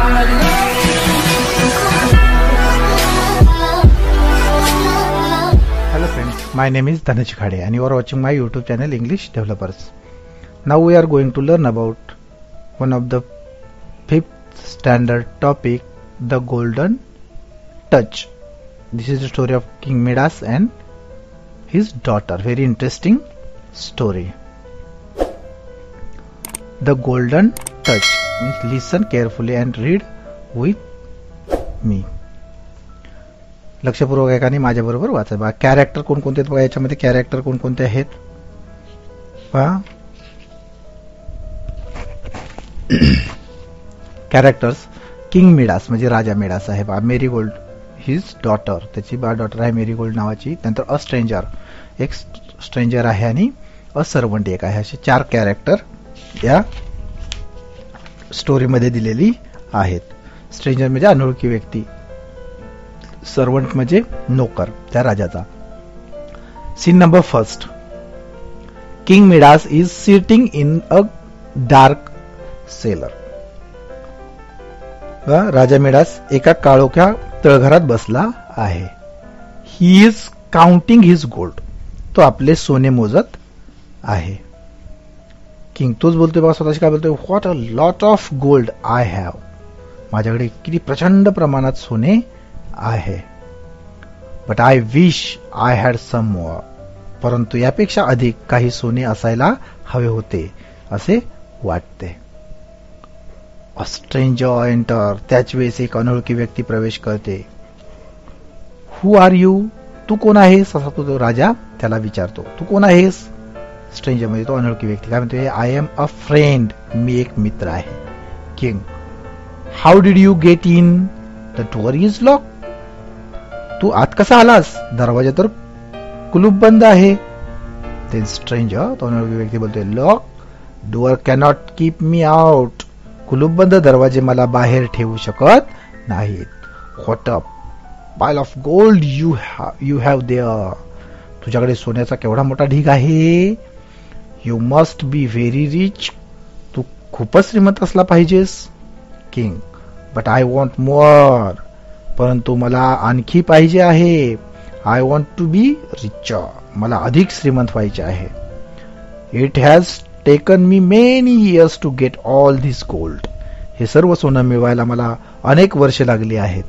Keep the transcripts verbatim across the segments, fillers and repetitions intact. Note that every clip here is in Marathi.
Hello friends, my name is Dhanaj Khade and you are watching my YouTube channel English Developers. Now we are going to learn about one of the fifth standard topic, the Golden Touch. This is the story of King Midas and his daughter. Very interesting story. The Golden Touch means listen carefully and read with me. लक्षपूर्वक एकाने माझ्या बरोबर वाचा. बघा कॅरेक्टर कोणकोणते आहेत बघा, याच्यामध्ये कॅरेक्टर कोणकोणते आहेत पहा. कॅरेक्टर्स, किंग मिडास म्हणजे राजा मिडास आहे बा. मेरी गोल्ड हिज डॉटर, त्याची बा डॉटर आहे मेरी गोल्ड नावाची. नंतर अ स्ट्रेंजर, एक स्ट्रेंजर आहे आणि अ सर्वंट एक आहे. असे चार कॅरेक्टर या स्टोरीमध्ये दिलेली आहेत. स्ट्रेंजर म्हणजे अनोळखी व्यक्ती, सर्वंट म्हणजे नोकर त्या राजाचा. Scene number first. King Midas is sitting in a dark cellar. राजा मिडास एका काळोख्या तळघरात बसला आहे. He is counting his gold. तो आपले सोने मोजत आहे. किंग तोच बोलतोय बघा स्वतःशी. काय बोलतोय? What a lot of gold I have. माझ्याकडे किती प्रचंड प्रमाणात सोने आहे. But I wish I had some more. परंतु यापेक्षा अधिक काही सोने असायला हवे होते असे वाटते. A stranger enter. त्याच वेळेस एक अनोळखी व्यक्ती प्रवेश करते. हु आर यू? तू कोण आहेस असा तो राजा त्याला विचारतो. तू कोण आहेस? स्ट्रेंजर म्हणजे तो अनोळखी व्यक्ती काय म्हणतो? I am a friend. मी एक मित्र आहे. King. How did you get in? The door is lock. तू आत कसा आलास? दरवाजा तर कुलूप बंद आहे. देन स्ट्रेंजर, तो अनोळखी व्यक्ती बोलतोय, lock door cannot keep me out. कुलूप बंद दरवाजे मला बाहेर ठेवू शकत नाहीत. What a pile of gold you you have there. तुझ्याकडे सोन्याचा केवढा मोठा ढीग आहे. You must be very rich. तू खूपच श्रीमंत असला पाहिजेस. King. But I want more. परंतु मला आणखी पाहिजे आहे. I want to be richer. मला अधिक श्रीमंत व्हायचे आहे. It has taken me many years to get all this gold. हे सर्व सोनं मिळवायला मला अनेक वर्षे लागली आहेत.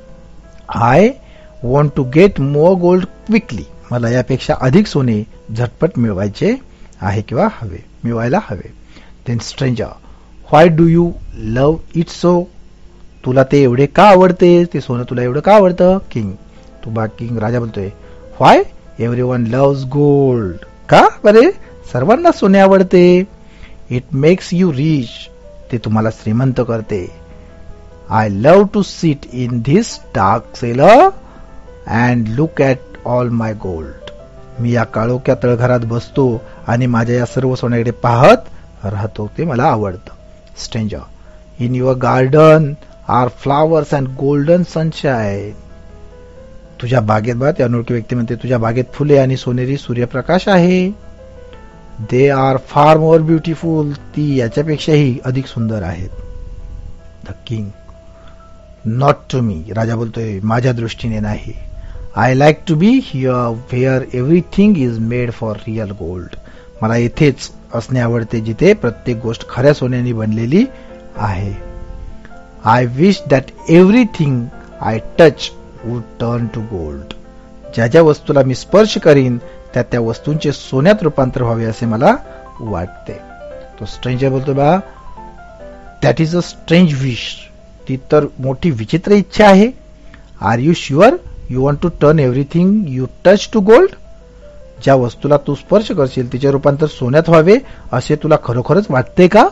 I want to get more gold quickly. मला यापेक्षा अधिक सोने झटपट मिळवायचे आहे किंवा हवे, मिळवायला हवे. Then stranger. Why do you love it so? तुला ते एवढे का आवडते? ते सोनं तुला एवढं का आवडतं? किंग. तू बा किंग राजा बोलतोय, why everyone loves gold. का बरे? सर्वांना सोने आवडते. It makes you rich. ते तुम्हाला श्रीमंत करते. I love to sit in this dark cellar and look at all my gold. मी या काळोख्या तळघरात बसतो आणि माझ्या या सर्व सोन्याकडे पाहत राहतो. ते मला आवडतं. Stranger. In your garden are flowers and golden sunshine. तुझ्या बागेत बघा, त्या अनोळखी व्यक्ती म्हणते, तुझ्या बागेत फुले आणि सोनेरी सूर्यप्रकाश आहे. They are far more beautiful. ती याच्यापेक्षाही अधिक सुंदर आहेत. The king. Not to me. राजा बोलतोय, माझ्या दृष्टीने नाही. I like to be here where everything is made for real gold. मला इथेच असणे आवडते जिथे प्रत्येक गोष्ट खऱ्या सोन्याने बनलेली आहे. I wish that everything I touch would turn to gold. ज्या ज्या वस्तूला मी स्पर्श करीन त्या त्या वस्तूंचे सोन्यात रूपांतर व्हावे असे मला वाटते. तो स्ट्रेंजर बोलतो, बा that is a strange wish. ती तर मोठी विचित्र इच्छा आहे. Are you sure you want to turn everything you touch to gold. ज्या वस्तूला तू स्पर्श करशील तिचे रूपांतर सोन्यात व्हावे असे तुला खरोखरच वाटते का?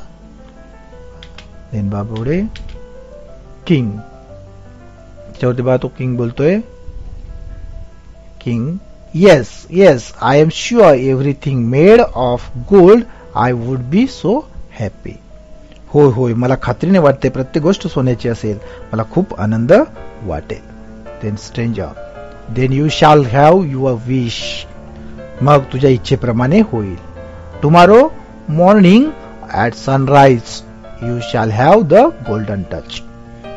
देन बाबुडे. किंग. त्यावरती बा तो किंग बोलतोय, king. Yes yes I am sure everything made of gold I would be so happy. होय होय मला खात्रीने वाटते प्रत्येक गोष्ट सोन्याची असेल मला खूप आनंद वाटेल. Then stranger. Then you shall have your wish. मग तुझ्या इच्छेप्रमाणे होईल. Tomorrow morning at sunrise you shall have the golden touch.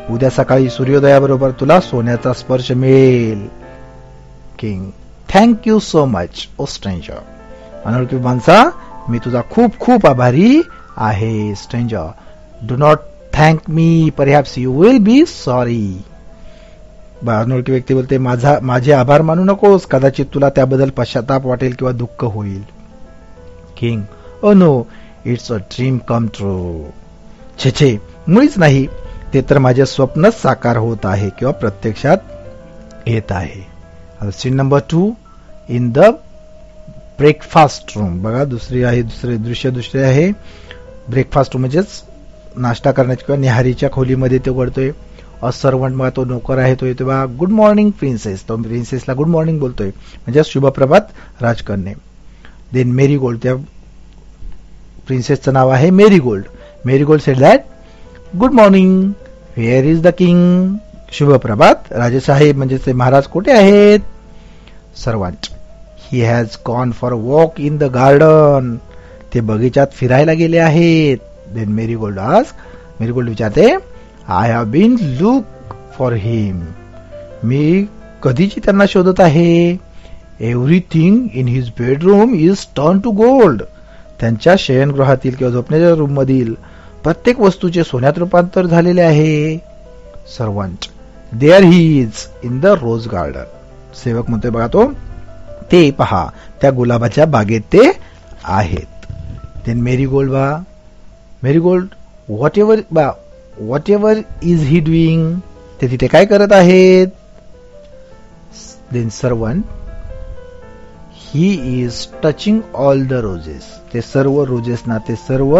उद्या सकाळी सूर्योदयाबरोबर तुला सोन्याचा स्पर्श मिळेल. King, thank you so much oh stranger. अनोळखी माणसा, मी तुझा खूप खूप आभारी आहे. Stranger, do not thank me, perhaps you will be sorry. अनोळखी व्यक्ती बोलते, माझा माझे आभार मानू नकोस, कदाचित तुला त्याबद्दल पश्चाताप वाटेल किंवा दुःख होईल. King, oh no, it's a dream come true. छे छे, मुळीच नाही, ते तर माझे स्वप्नच साकार होत आहे किंवा प्रत्यक्षात येत आहे. Scene number two, in the breakfast room. बघा, दुसरी आहे, दुसरे दृश्य दुसरे आहे. ब्रेकफास्ट रूम म्हणजेच नाश्ता करण्याची किंवा निहारीच्या खोलीमध्ये तो घडतोय. अ सर्वंट, मग तो नोकर आहे, तो येतो बा, गुड मॉर्निंग प्रिन्सेस. तो प्रिन्सेसला गुड मॉर्निंग बोलतोय, म्हणजे शुभप्रभात राजकन्ये. देन मेरी गोल्ड, त्या प्रिन्सेसचं नाव आहे Marygold. Marygold said that, good morning, where is the king. शुभप्रभात, राजेसाहेब म्हणजे ते महाराज कुठे आहेत. Servant, he has gone for a walk in the garden. ते बगीचात फिरायला गेले आहेत. देन मेरी गोल्ड आस्क, मेरी गोल्ड विचारते, I have been look for him. मी कधीची त्यांना शोधत आहे. Everything in his bedroom is turn to gold. त्यांच्या शयनगृहातील किंवा झोपण्याच्या रूम मधील प्रत्येक वस्तूचे सोन्यात रूपांतर झालेले आहे. Servant, there he is in the rose garden. सेवक म्हणतोय, बघा तो, ते पहा, त्या गुलाबाच्या बागेत ते आहेत. देन मेरी गोल्ड, बा मेरी गोल्ड, व्हॉट एव्हर बा whatever is he doing. ते तिथे काय करत आहेत. Then servant, he is touching all the roses. ते सर्व रोजेसना, ते सर्व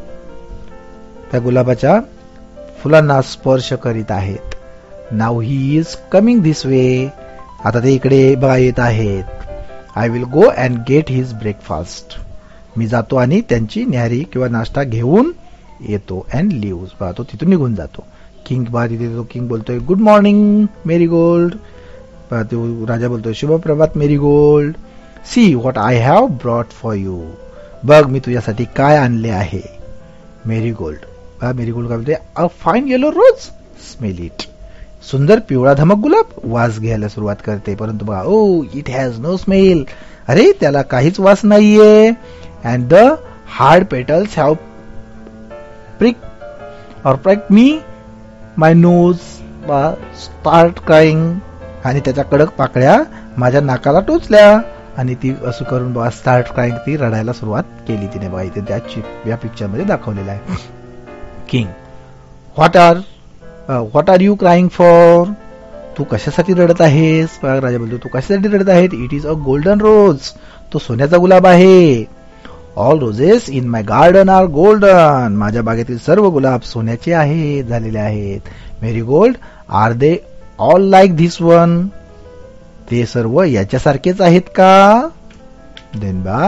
त्या गुलाबाच्या फुलांना स्पर्श करीत आहेत. Now he is coming this way. आता ते इकडे बघा येत आहेत. I will go and get his breakfast. मी जातो आणि त्यांची न्याहारी किंवा नाश्ता घेऊन येतो. अँड लिव्स, बघा तो तिथून निघून जातो. किंग, बघा तिथे तो किंग बोलतोय, गुड मॉर्निंग मेरी गोल्ड. बघा तो राजा बोलतोय, शुभ प्रभात मेरी gold. See what I have brought for you. बघ मी तुझ्यासाठी काय आणले आहे. मेरी गोल्ड, बघा मेरी गोल्ड काय बोलते, a fine yellow rose, smell it. सुंदर पिवळा धमक गुलाब वास घ्यायला सुरुवात करते, परंतु बघा, oh it has no smell. अरे त्याला काहीच वास नाहीये. And the hard petals have prick or prick me my nose, start crying. आणि त्याच्या कडक पाकळ्या माझ्या नाकाला टोचल्या. आणि ती असं करून बघा स्टार्ट क्राईंग, ती रडायला सुरुवात केली तिने. बघा इथे त्या या पिक्चर मध्ये दाखवलेलं आहे. King, what are what are you crying for. तू कशासाठी रडत आहेस. राजा बोलतो, तू कशासाठी रडत आहे. It is a golden rose. तो सोन्याचा गुलाब आहे. All roses in my garden are golden. माझ्या बागेतील सर्व गुलाब सोन्याचे आहेत, झालेले आहेत. Marigold, are they all like this one. ते सर्व याच्यासारखेच आहेत का. देन बा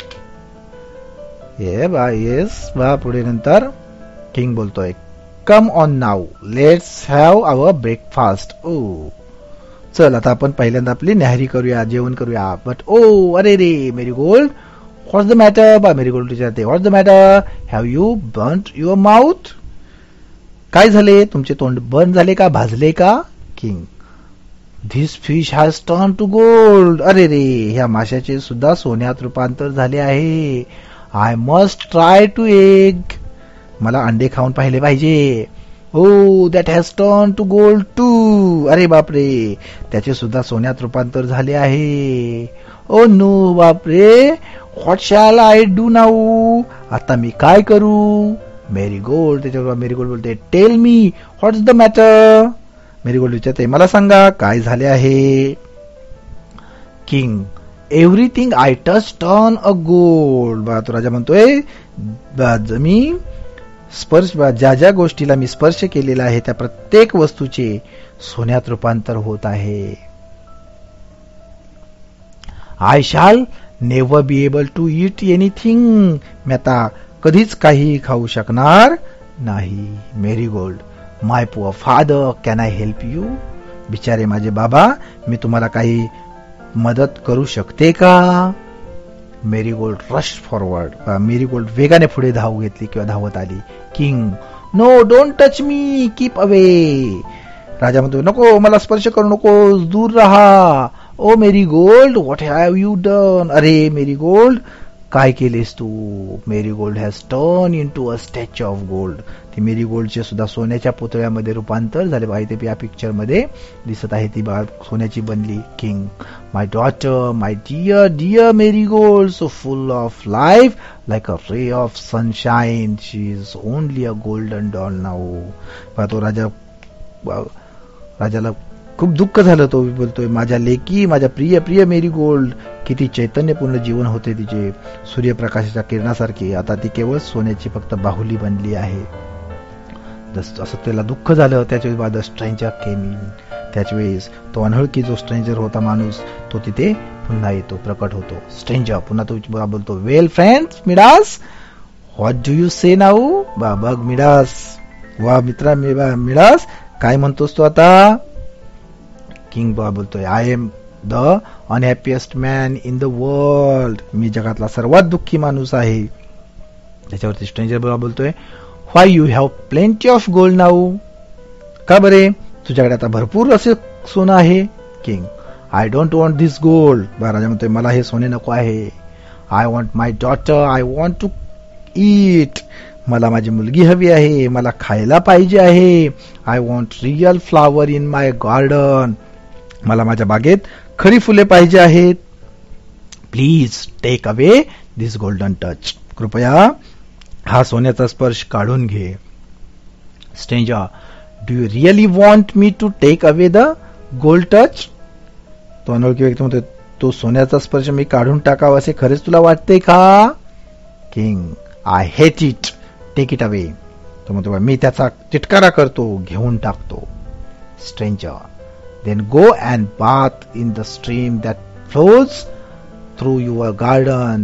ये बा येस बा पुढे नंतर किंग बोलतोय, come on now, let's have our breakfast. ओ चल आता आपण पहिल्यांदा आपली न्याहारी करूया, जेवण करूया. बट ओ अरे रे marigold, what's the matter. बा मेरी गोल्ड विचारते, what's the matter, have you burned your mouth. काय झाले, तुमचे तोंड बर्न झाले का, भाजले का. King, this fish has turn to gold. अरे रे, ह्या माशाचे सुद्धा सोन्यात रूपांतर झाले आहे. I must try to egg. मला अंडे खाऊन पाहिले पाहिजे. Oh that has turn to gold too. अरे बापरे, त्याचे सुद्धा सोन्यात रूपांतर झाले आहे. ओ नो बापरे, what shall I do now. आता मी काय करू. मेरी गोल्ड, त्याच्यावर मेरी गोल्ड बोलते, tell me what's the matter. Mary gold विचारते, मला सांगा काय झाले आहे. King, everything I touch turn a gold. बा तो राजा म्हणतोय, मी स्पर्श ज्या ज्या गोष्टीला मी स्पर्श केलेला आहे त्या प्रत्येक वस्तूचे सोन्यात रूपांतर होत आहे. I shall never be able to eat anything. मी आता कधीच काही खाऊ शकणार नाही. Marigold, my poor father, can I help you. बिचारे माझे बाबा, मी तुम्हाला काही मदत करू शकते का. Marigold rush forward. Marigold वेगाने पुढे धाव घेतली किंवा धावत आली. King, no don't touch me, keep away. राजा म्हणतो नको मला स्पर्श करू नको, दूर राहा. Oh Mary gold, what have you done. अरे मेरी गोल्ड, काय केलेस तू. Marigold has turn into a statue of gold. ती मेरी गोल्डचे सुद्धा सोन्याच्या पुतळ्यामध्ये रूपांतर झाले बघा. इथे या पिक्चर मध्ये दिसत आहे ती बघा सोन्याची बनली. King, my daughter, my dear dear marigold, so full of life like a ray of sunshine, she is only a golden doll now. तो राजा राजाला खूप दुःख झालं. तो बोलतोय माझ्या लेकी, माझ्या प्रिय प्रिय मेरी गोल्ड, किती चैतन्यपूर्ण जीवन होते तिचे, सूर्यप्रकाशाच्या किरणासारखी. आता ती केवळ सोन्याची फक्त बाहुली बनली आहे. असं त्याला दुःख झालं. त्याच्या वेळी द स्ट्रेंजर केम इन. त्याच वेळेस तो अनोळखी जो स्ट्रेंजर होता माणूस, तो तिथे पुन्हा येतो, प्रकट होतो. स्ट्रेंजर पुन्हा तो बोलतो, well friends Midas, what do you say now. बघ मिडास, वा मित्रा मिडास, काय म्हणतोस तू आता. किंग बा बोलतोय, I am the unhappiest man in the world. मी जगातला सर्वात दुःखी माणूस आहे. त्याच्यावरती स्ट्रेंजर बा बोलतोय, why you have plenty of gold now. का बरे तुझ्याकडे आता भरपूर असे सोनं आहे. King, I don't want this gold. बा राजा म्हणतोय मला हे सोने नको आहे. I want my daughter, I want to eat. मला माझी मुलगी हवी आहे, मला खायला पाहिजे आहे. I want real flower in my garden. मला माझ्या बागेत खरी फुले पाहिजे आहेत. Please take away this golden touch. कृपया हा सोन्याचा स्पर्श काढून घे. Stranger, do you really want me to take away the gold touch. तो अनोळखी व्यक्ती म्हणतो, तो सोन्याचा स्पर्श मी काढून टाकावा असे खरेच तुला वाटते का. King, I hate it, take it away. तो म्हणतो मी त्याचा तिटकारा करतो, घेऊन टाकतो. Stranger, then go and bath in the stream that flows through your garden.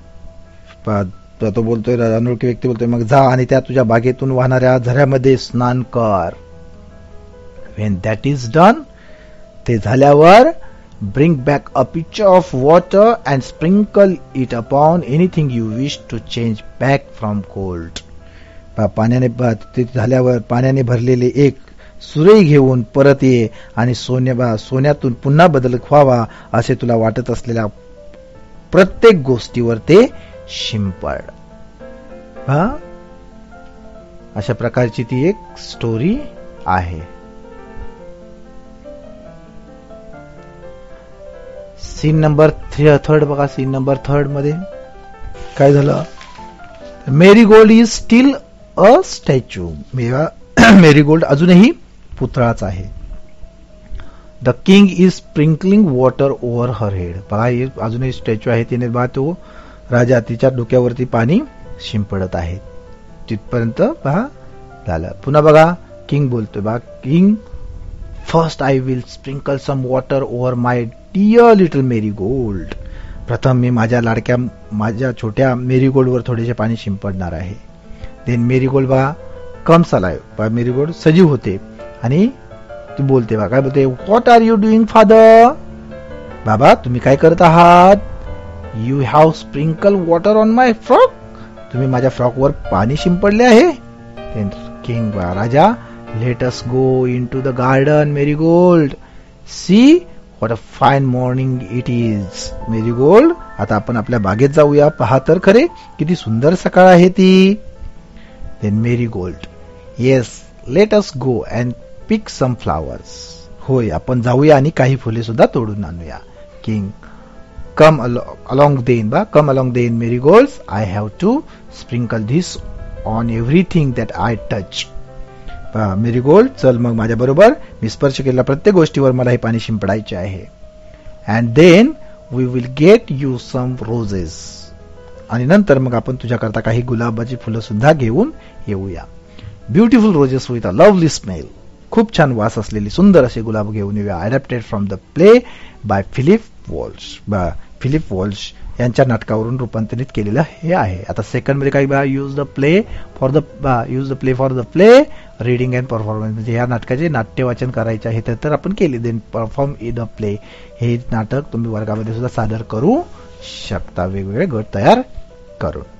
तो बोलतोय, अनोळखी व्यक्ती बोलतोय, मग जा आणि त्या तुझ्या बागेतून वाहणाऱ्या झऱ्यामध्ये स्नान कर. when that is done, ते झाल्यावर bring back a pitcher of water and sprinkle it upon anything you wish to change back from gold. पाण्याने ते झाल्यावर पाण्याने भरलेले एक सुरई घेऊन परत ये आणि सोन्या सोन्यातून पुन्हा बदल व्हावा असे तुला वाटत असलेल्या प्रत्येक गोष्टीवर ते शिंपड. हा अशा प्रकारची ती एक स्टोरी आहे. सीन नंबर थर्ड बघा. सीन नंबर थर्ड मध्ये काय झालं. Marigold is still a statue. Marigold अजूनही पुतळाच आहे. The king is sprinkling water over her head. बघा हे अजूनही स्टॅच्यू आहे. तिने बघा तो राजा तिच्या डोक्यावरती पाणी शिंपडत आहे. तिथपर्यंत पहा झालं. पुन्हा बघा किंग बोलतोय, बघा king, first I will sprinkle some water over my dear little marigold. प्रथम मी माझ्या लाडक्या माझ्या छोट्या मेरी गोल्डवर थोडेसे पाणी शिंपडणार आहे. देन मेरी गोल्ड बघा कम्स अलाइव्ह. मेरी गोल्ड सजीव होते आणि ती बोलते, बा काय बोलते, what are you doing father. बाबा तुम्ही काय करत आहात. You have sprinkle water on my frock. तुम्ही माझ्या फ्रॉकवर पाणी शिंपडले आहे. किंग बा राजा, let us go into the garden Mary gold, see what a fine morning it is. Marigold आता आपण आपल्या बागेत जाऊया, पहा तर खरे किती सुंदर सकाळ आहे ती. Then marigold, yes let us go and pick some flowers. होय आपण जाऊया आणि काही फुले सुद्धा तोडून आणूया. किंग, कम अलॉंग देन बा come along then marigolds, I have to sprinkle this on everything that I touch. Marigold चल मग माझ्या बरोबर, मी स्पर्श केलेल्या प्रत्येक गोष्टीवर मला हे पाणी शिंपडायचे आहे. And then we will get you some roses. आणि नंतर मग आपण तुझ्याकरता काही गुलाबाची फुलं सुद्धा घेऊन येऊया. Beautiful roses with a lovely smell. खूप छान वास असलेली सुंदर असे गुलाब घेऊन येऊया. Adapted from the play by Philip Walsh. Philip Walsh यांच्या नाटकावरून रूपांतरित केलेलं हे आहे. आता सेकंड मध्ये काही बघा, use the play for the use the play for the play reading and performance. म्हणजे या नाटकाचे नाट्य वाचन करायचे आहे तर आपण केले. Then perform in a play. हे नाटक तुम्ही वर्गामध्ये सुद्धा सादर करू शकता वेगवेगळे गट तयार करून.